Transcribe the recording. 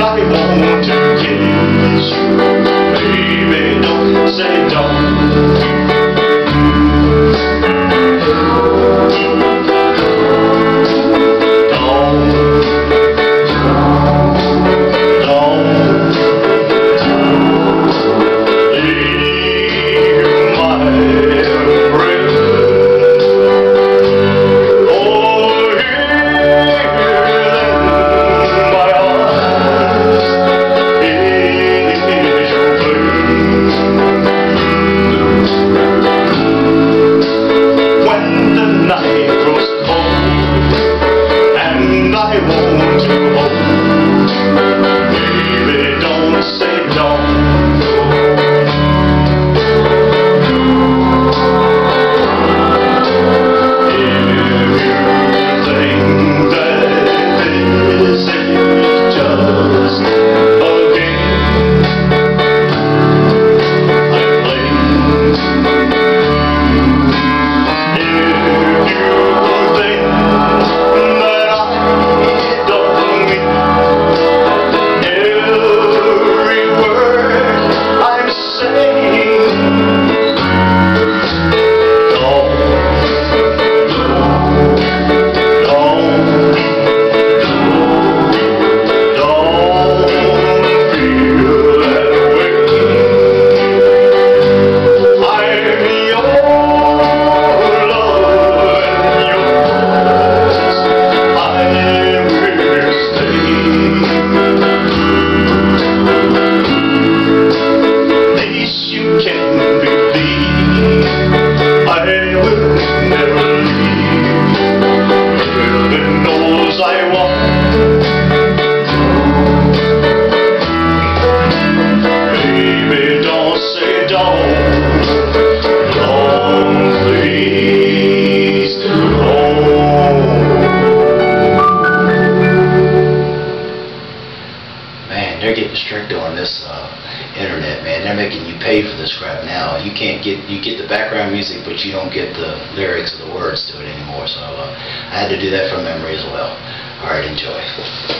I want to kiss you. Baby, don't say don't. They're getting strict on this internet, man. They're making you pay for this crap now. You get the background music, but you don't get the lyrics or the words to it anymore. So I had to do that from memory as well. All right, enjoy.